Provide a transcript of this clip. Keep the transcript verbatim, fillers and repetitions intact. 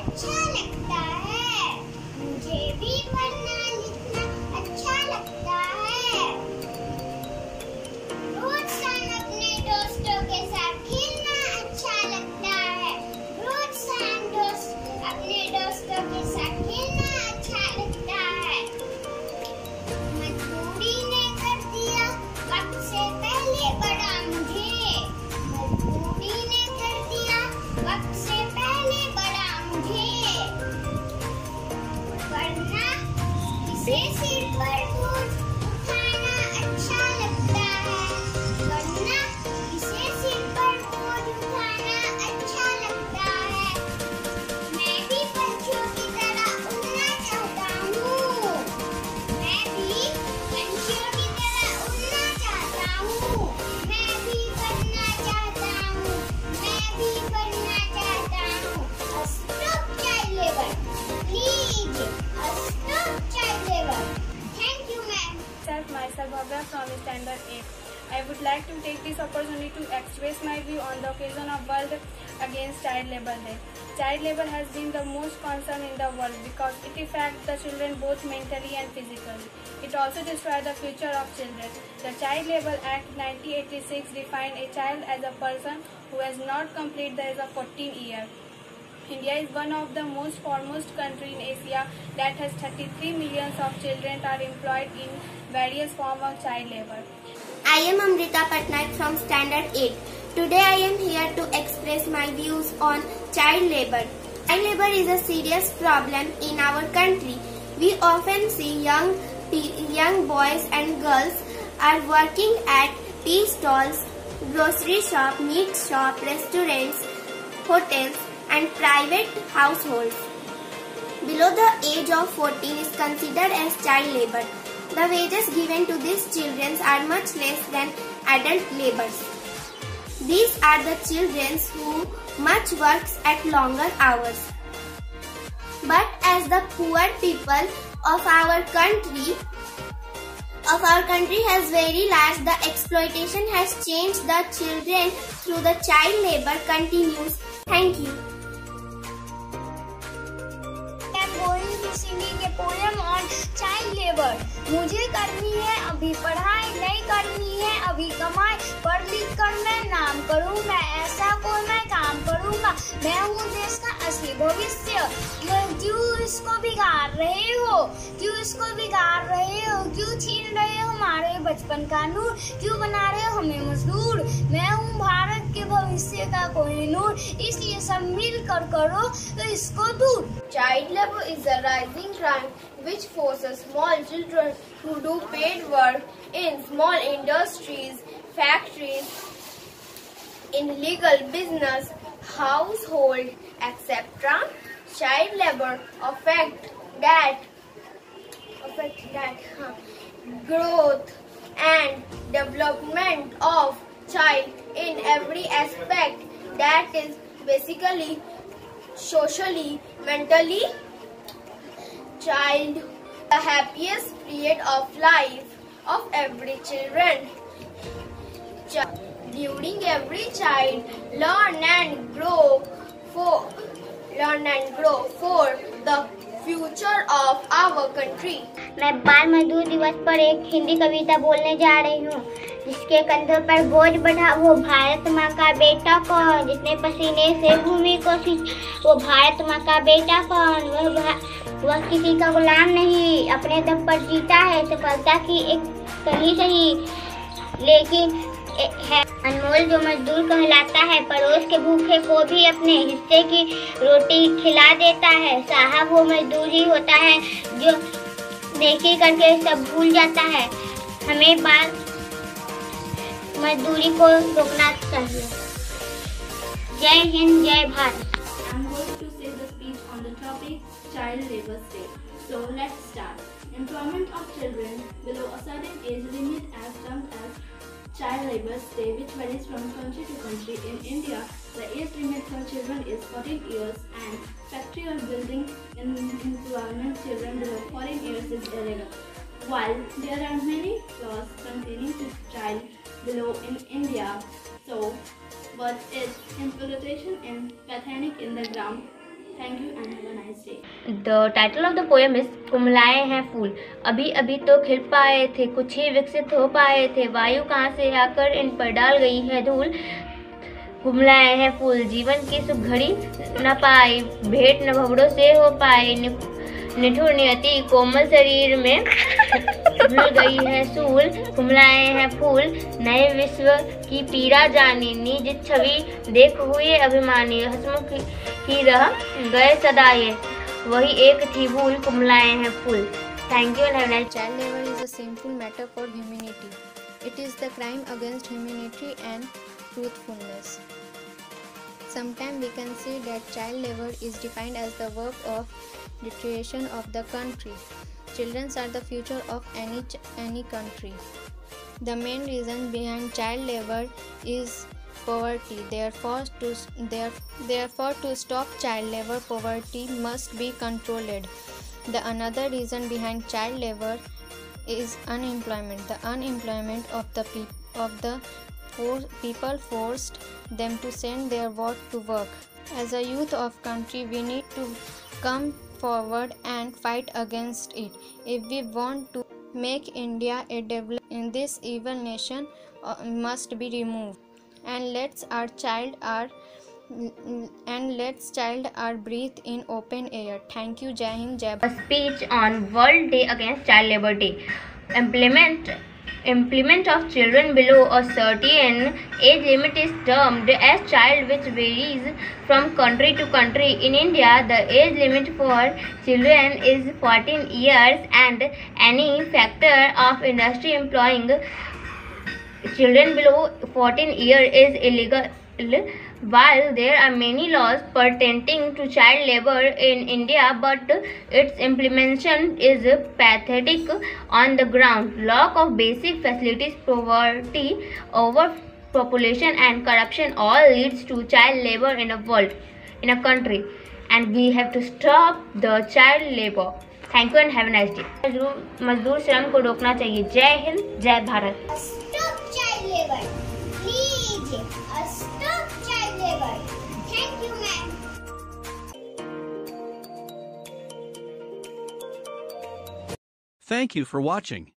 अच्छा लगता है। मुझे भी पढ़ना लिखना अच्छा लगता है। रोज शाम अपने दोस्तों के साथ खेलना अच्छा लगता है। रोज शाम दोस्त अपने दोस्तों के साथ खेलना अच्छा लगता है। मजबूरी ने कर दिया वक्त से पहले बड़ा मुझे। मजबूरी ने कर दिया वक्त से पहले बड़ा मुझे। वरना किसे सिर पर बोझ उठाना अच्छा लगता है। वरना किसे सिर पर बोझ उठाना अच्छा लगता है। मैं भी पंछियों की तरह उड़ना चाहता हूँ। मैं भी पंछियों की तरह उड़ना चाहता हूँ। मैं भी बनना चाहता हूँ। मैं भी बनना चाहता हूँ। Stop child labor. Please. Stop child labor. Thank you, ma'am. Myself, myself, Bhavya from Standard eight. I would like to take this opportunity to express my view on the occasion of World Against Child Labour Day. Child labour has been the most concern in the world because it affects the children both mentally and physically. It also destroys the future of children. The Child Labour Act nineteen eighty-six defined a child as a person who has not completed the age of fourteen years. India is one of the most foremost countries in Asia that has thirty-three million of children are employed in various forms of child labour. I am Amrita Patnaik from Standard eight. Today I am here to express my views on child labour. Child labour is a serious problem in our country. We often see young young boys and girls are working at tea stalls, grocery shop, meat shop, restaurants, hotels and private households. Below the age of fourteen is considered as child labour. The wages given to these children are much less than adult labourers. These are the children who much works at longer hours. But as the poor people of our country of our country has very large, the exploitation has changed the children through the child labour continues. Thank you. I am going to singing a poem on child labor. मुझे करनी है अभी पढ़ाई, नहीं करनी है अभी कमाई। पढ़ लिख कर मैं नाम करूँ, मैं ऐसा कोई मैं काम करूँगा। मैं हूँ देश का असली भविष्य। क्यों इसको बिगाड़ रहे हो? क्यों इसको बिगाड़ रहे हो? क्यों छीन रहे हो हमारे बचपन का नूर? क्यों बना रहे हो हमें मजदूर? मैं हूँ भारत के भविष्य का कोहिनूर, इसलिए सब मिल कर करो तो इसको दूर। Child labour is a rising crime which forces small children to do paid work in small industries, factories, in legal business, household, et cetera. Child labour affect that, affect that huh, growth and development of child in every aspect. That is basically socially, mentally. Child, the happiest period of life of every children. Ch- during every child learn and grow for learn and grow for the future of our country. मैं बाल मजदूर दिवस पर एक हिंदी कविता बोलने जा रही हूँ। जिसके कंधों पर बोझ बढ़ा वो भारत माँ का बेटा कौन? जितने पसीने से भूमि को सींच वो भारत माँ का बेटा कौन? वह वह किसी का गुलाम नहीं, अपने दम पर जीता है सफलता की एक कहीं सही। लेकिन है अनमोल जो मजदूर कहलाता है, पड़ोस के भूखे को भी अपने हिस्से की रोटी खिला देता है। साहब वो मजदूर ही होता है जो नेकी करके सब भूल जाता है। हमें बाल मजदूरी को रोकना चाहिए। जय हिंद, जय Bharat. I am going to say the speech on the topic Child Labour Day. So let's start. Employment of children below a certain age limit as termed as Child Labour Day, which varies from country to country. In India, the age limit for children is fourteen years, and factory or building in employment children below fourteen years is illegal. While there are many laws pertaining to child below in India, so but its implementation is pathetic in the ground. Thank you and have a nice day. The title of the poem is कुमलाए हैं फूल। अभी अभी तो खिल पाए थे, कुछ ही विकसित हो पाए थे, वायु कहाँ से आकर इन पर डाल गई है धूल। कुमलाए हैं फूल, जीवन की सुख घड़ी न पाई, भेंट न भवड़ों से हो पाए, निठुर नियति कोमल शरीर में भूल गई है सूल। कुमलाए हैं फूल, नए विश्व की पीड़ा जानी, निज छवि देख हुए अभिमानी, हंसमुख की रह गए सदा ये, वही एक थी भूल। कुमलाए हैं फूल। Thank you and have a nice. Child labor is a sinful matter for humanity. It is the crime against humanity and truthfulness. Sometimes we can say that child labor is defined as the work of deterioration of the country. Children are the future of any any country. The main reason behind child labor is poverty. Therefore, to therefore to stop child labor, poverty must be controlled. The another reason behind child labor is unemployment. The unemployment of the pe- of the for people forced them to send their work to work. As a youth of country, we need to come forward and fight against it. If we want to make India a develop in this evil nation uh, must be removed. And let's our child our and let's child our breathe in open air. Thank you. Jai Hind, Jai Bharat. A speech on World Day Against Child Labor Day. Implement Employment of children below a certain age limit is termed as child, which varies from country to country. In India, the age limit for children is fourteen years, and any factor of industry employing children below fourteen years is illegal. While there are many laws pertaining to child labor in India, but its implementation is pathetic on the ground. Lack of basic facilities, poverty, overpopulation, and corruption all leads to child labor in a world, in a country, and we have to stop the child labor. Thank you and have a nice day. मजदूर श्रम को रोकना चाहिए। जय हिंद, जय Bharat. Stop child labor. Please, stop child labor. Thank you, ma'am. Thank you for watching.